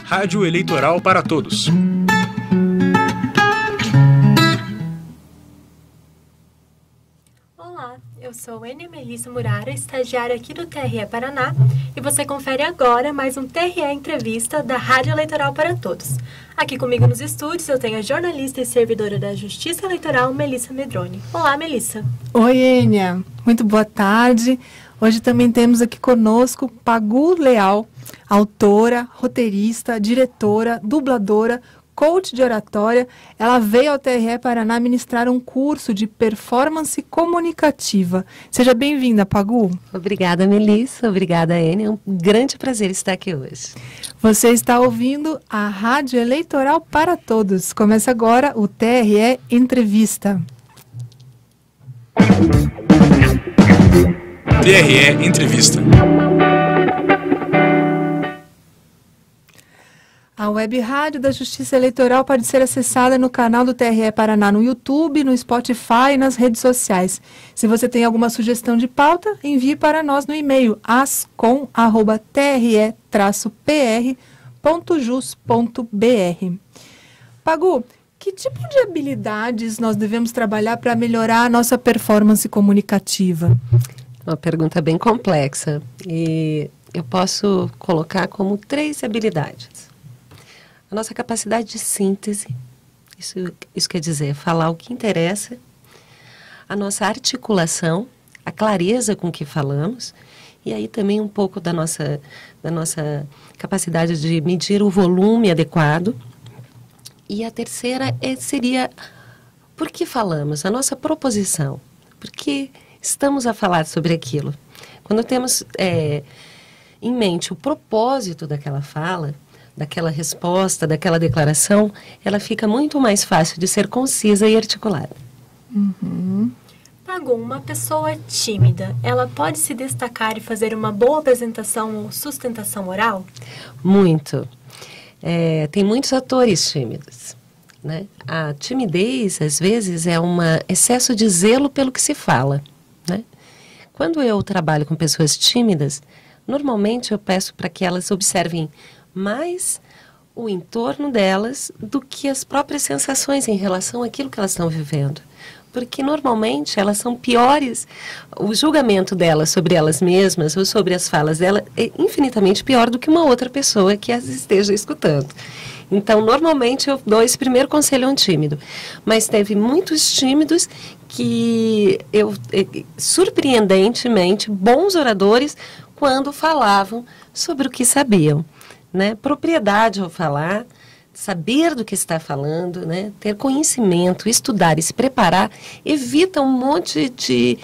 Rádio Eleitoral para Todos. Olá, eu sou Enia Melissa Murara, estagiária aqui do TRE Paraná, e você confere agora mais um TRE Entrevista da Rádio Eleitoral para Todos. Aqui comigo nos estúdios eu tenho a jornalista e servidora da Justiça Eleitoral, Melissa Medroni. Olá, Melissa. Oi, Enia. Muito boa tarde. Hoje também temos aqui conosco Pagu Leal, autora, roteirista, diretora, dubladora, coach de oratória. Ela veio ao TRE Paraná ministrar um curso de performance comunicativa. Seja bem-vinda, Pagu. Obrigada, Melissa. Obrigada, Enia. É um grande prazer estar aqui hoje. Você está ouvindo a Rádio Eleitoral para Todos. Começa agora o TRE Entrevista. TRE Entrevista. A web rádio da Justiça Eleitoral pode ser acessada no canal do TRE Paraná no YouTube, no Spotify e nas redes sociais. Se você tem alguma sugestão de pauta, envie para nós no e-mail ascom@tre-pr.jus.br. Pagu, que tipo de habilidades nós devemos trabalhar para melhorar a nossa performance comunicativa? Uma pergunta bem complexa e eu posso colocar como 3 habilidades. A nossa capacidade de síntese, isso quer dizer falar o que interessa, a nossa articulação, a clareza com que falamos, e aí também um pouco da nossa capacidade de medir o volume adequado. E a terceira seria por que falamos, a nossa proposição, por que estamos a falar sobre aquilo. Quando temos em mente o propósito daquela fala, daquela resposta, daquela declaração, ela fica muito mais fácil de ser concisa e articulada. Pagu, uma pessoa tímida, ela pode se destacar e fazer uma boa apresentação ou sustentação oral? Muito. Tem muitos atores tímidos, né? A timidez, às vezes, é um excesso de zelo pelo que se fala, né? Quando eu trabalho com pessoas tímidas, normalmente eu peço para que elas observem mais o entorno delas do que as próprias sensações em relação àquilo que elas estão vivendo. Porque normalmente elas são piores, o julgamento delas sobre elas mesmas ou sobre as falas delas é infinitamente pior do que uma outra pessoa que as esteja escutando. Então, normalmente eu dou esse primeiro conselho a um tímido. Mas teve muitos tímidos que surpreendentemente, bons oradores quando falavam sobre o que sabiam. Né? Propriedade ao falar, saber do que está falando, né? Ter conhecimento, estudar e se preparar, evita um monte de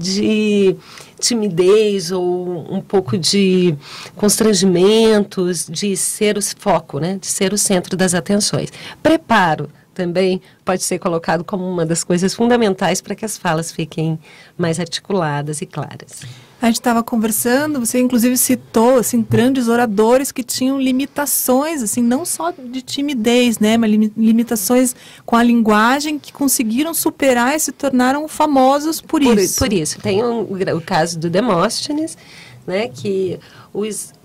timidez ou um pouco de constrangimentos, de ser o foco, né? De ser o centro das atenções. Preparo também pode ser colocado como uma das coisas fundamentais para que as falas fiquem mais articuladas e claras. A gente estava conversando, você inclusive citou assim, grandes oradores que tinham limitações, assim, não só de timidez, né, mas limitações com a linguagem que conseguiram superar e se tornaram famosos por isso. Por isso. Tem o caso do Demóstenes, né, que o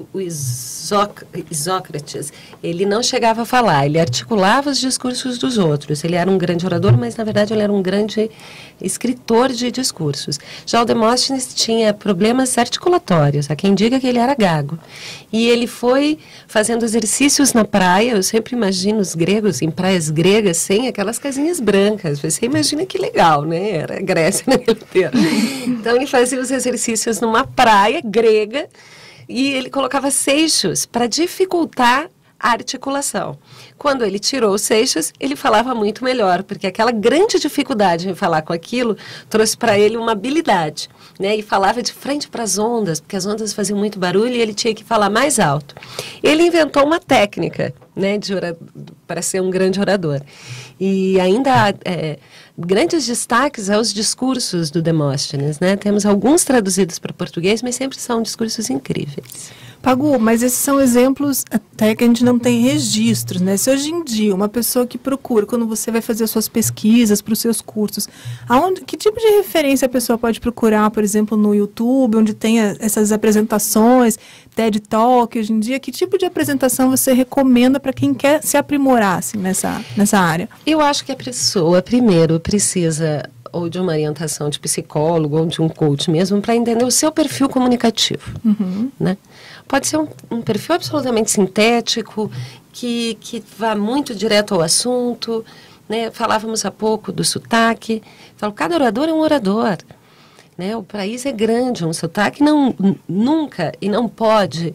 Isócrates, ele não chegava a falar, ele articulava os discursos dos outros. Ele era um grande orador, mas na verdade ele era um grande escritor de discursos. Já o Demóstenes tinha problemas articulatórios, há quem diga que ele era gago. E ele foi fazendo exercícios na praia, eu sempre imagino os gregos em praias gregas sem aquelas casinhas brancas. Você imagina que legal, né? Era a Grécia naquele tempo. Então ele fazia os exercícios numa praia grega, e ele colocava seixos para dificultar a articulação. Quando ele tirou os seixos, ele falava muito melhor, porque aquela grande dificuldade em falar com aquilo trouxe para ele uma habilidade, né? E falava de frente para as ondas, porque as ondas faziam muito barulho e ele tinha que falar mais alto. Ele inventou uma técnica né, para ser um grande orador. E ainda há grandes destaques aos discursos do Demóstenes, né? Temos alguns traduzidos para português, mas sempre são discursos incríveis. Pagu, mas esses são exemplos até que a gente não tem registros, né? Se hoje em dia uma pessoa que procura, quando você vai fazer as suas pesquisas para os seus cursos, que tipo de referência a pessoa pode procurar, por exemplo, no YouTube, onde tem essas apresentações, TED Talk, hoje em dia, que tipo de apresentação você recomenda para quem quer se aprimorar assim, nessa área? Eu acho que a pessoa, primeiro, precisa ou de uma orientação de psicólogo ou de um coach mesmo, para entender o seu perfil comunicativo, né? Pode ser um perfil absolutamente sintético, que vá muito direto ao assunto, né? Falávamos há pouco do sotaque. Cada orador é um orador, né? O país é grande, um sotaque nunca e não pode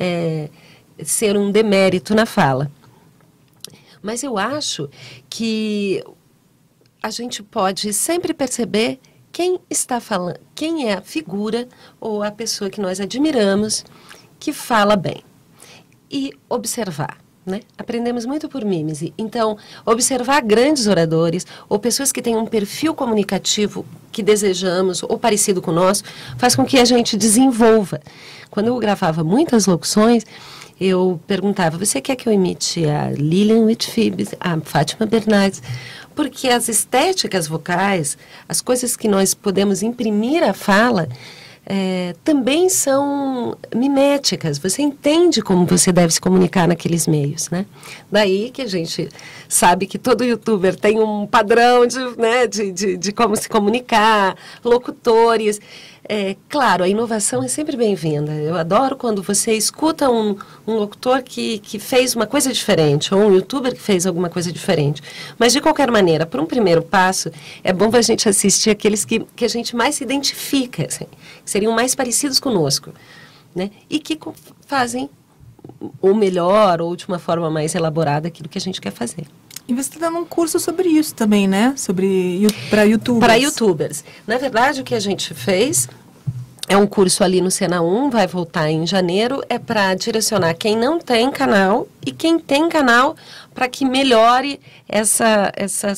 ser um demérito na fala. Mas eu acho que a gente pode sempre perceber quem está falando, quem é a figura ou a pessoa que nós admiramos que fala bem. E observar, né? Aprendemos muito por mímese. Então, observar grandes oradores ou pessoas que têm um perfil comunicativo que desejamos ou parecido com o nosso, faz com que a gente desenvolva. Quando eu gravava muitas locuções, eu perguntava, você quer que eu imite a Lilian Whitfield, a Fátima Bernardes? Porque as estéticas vocais, as coisas que nós podemos imprimir à fala, também são miméticas. Você entende como você deve se comunicar naqueles meios, né? Daí que a gente sabe que todo youtuber tem um padrão de como se comunicar, locutores. Claro, a inovação é sempre bem-vinda. Eu adoro quando você escuta um locutor que fez uma coisa diferente, ou um youtuber que fez alguma coisa diferente. Mas, de qualquer maneira, para um primeiro passo, é bom a gente assistir aqueles que a gente mais se identifica, assim, que seriam mais parecidos conosco, né? E que fazem o melhor ou de uma forma mais elaborada aquilo que a gente quer fazer. E você está dando um curso sobre isso também, né? Para youtubers. Para youtubers. Na verdade, o que a gente fez é um curso ali no Sena 1, vai voltar em janeiro, é para direcionar quem não tem canal e quem tem canal para que melhore a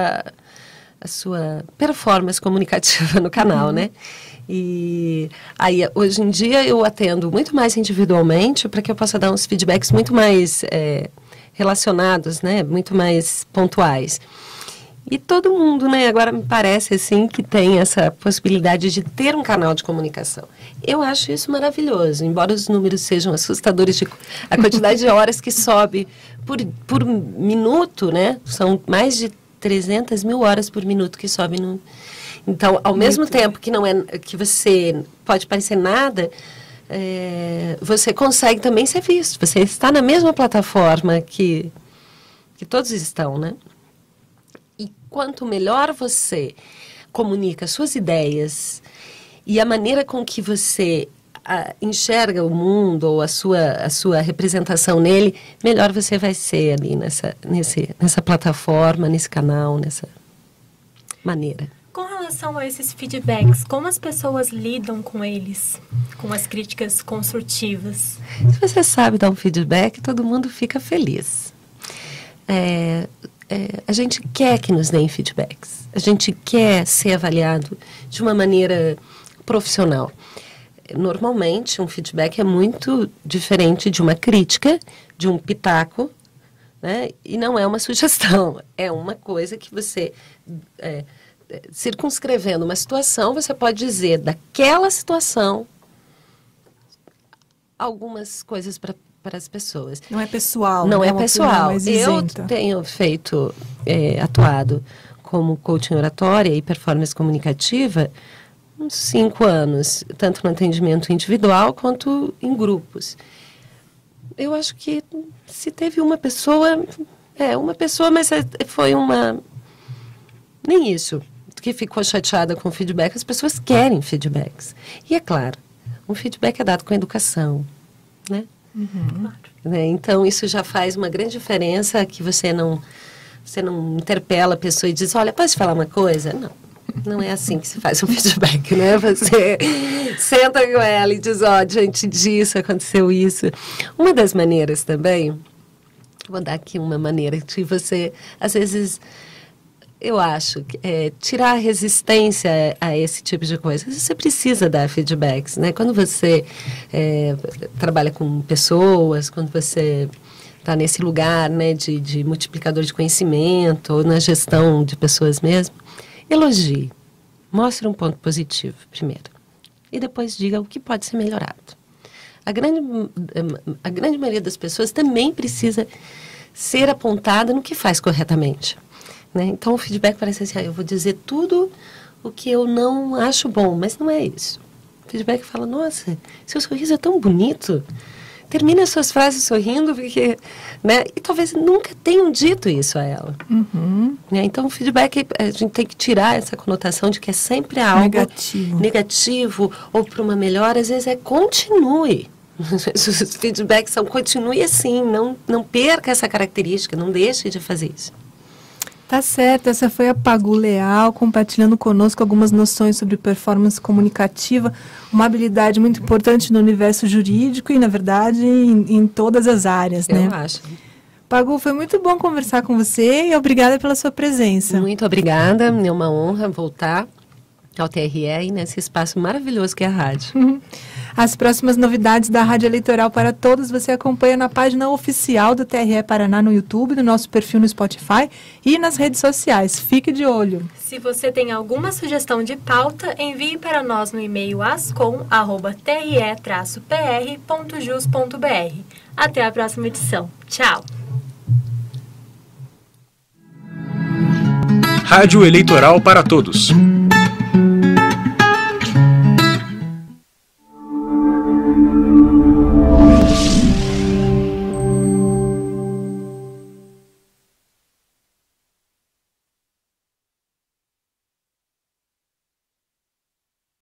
sua performance comunicativa no canal, né? E aí, hoje em dia, eu atendo muito mais individualmente para que eu possa dar uns feedbacks muito mais relacionados, né? Muito mais pontuais. E todo mundo, né? Agora me parece, assim, que tem essa possibilidade de ter um canal de comunicação. Eu acho isso maravilhoso, embora os números sejam assustadores, a quantidade de horas que sobe por minuto, né? São mais de 300 mil horas por minuto que sobe no... Então, ao mesmo tempo que não é, que você pode parecer nada, você consegue também ser visto. Você está na mesma plataforma que todos estão, né? E quanto melhor você comunica suas ideias e a maneira com que você enxerga o mundo ou a sua representação nele, melhor você vai ser ali nessa plataforma, nesse canal, nessa maneira. Com relação a esses feedbacks, como as pessoas lidam com eles? Com as críticas construtivas? Se você sabe dar um feedback, todo mundo fica feliz. A gente quer que nos deem feedbacks. A gente quer ser avaliado de uma maneira profissional. Normalmente, um feedback é muito diferente de uma crítica, de um pitaco, né? E não é uma sugestão. É uma coisa que você... circunscrevendo uma situação, você pode dizer daquela situação algumas coisas para as pessoas. Não é pessoal. Não é pessoal. Eu tenho atuado como coaching oratória e performance comunicativa uns 5 anos, tanto no atendimento individual quanto em grupos. Eu acho que se teve uma pessoa, mas foi uma... Nem isso. Que ficou chateada com o feedback, as pessoas querem feedbacks. E é claro, um feedback é dado com educação, né? Então, isso já faz uma grande diferença, que você não interpela a pessoa e diz, olha, posso te falar uma coisa? Não é assim que se faz um feedback, né? Você senta com ela e diz, diante disso, aconteceu isso. Uma das maneiras também Vou dar aqui uma maneira de você, às vezes, eu acho, tirar a resistência a esse tipo de coisa. Você precisa dar feedbacks, né? Quando você trabalha com pessoas, quando você está nesse lugar, né, de multiplicador de conhecimento, ou na gestão de pessoas mesmo, elogie. Mostre um ponto positivo, primeiro. E depois diga o que pode ser melhorado. A grande maioria das pessoas também precisa ser apontada no que faz corretamente, né? Então, o feedback parece assim, eu vou dizer tudo o que eu não acho bom, mas não é isso. O feedback fala, nossa, seu sorriso é tão bonito. Termine as suas frases sorrindo, porque, né? E talvez nunca tenham dito isso a ela. Uhum. Né? Então, o feedback, a gente tem que tirar essa conotação de que é sempre algo negativo ou para uma melhora. Às vezes continue. Os feedbacks são continue assim, não perca essa característica, não deixe de fazer isso. Tá certo, essa foi a Pagu Leal, compartilhando conosco algumas noções sobre performance comunicativa, uma habilidade muito importante no universo jurídico e, na verdade, em todas as áreas, né? Eu acho. Pagu, foi muito bom conversar com você e obrigada pela sua presença. Muito obrigada, é uma honra voltar ao TRE e nesse espaço maravilhoso que é a rádio. As próximas novidades da Rádio Eleitoral para Todos você acompanha na página oficial do TRE Paraná no YouTube, no nosso perfil no Spotify e nas redes sociais. Fique de olho. Se você tem alguma sugestão de pauta, envie para nós no e-mail ascom@tre-pr.jus.br. Até a próxima edição. Tchau! Rádio Eleitoral para Todos.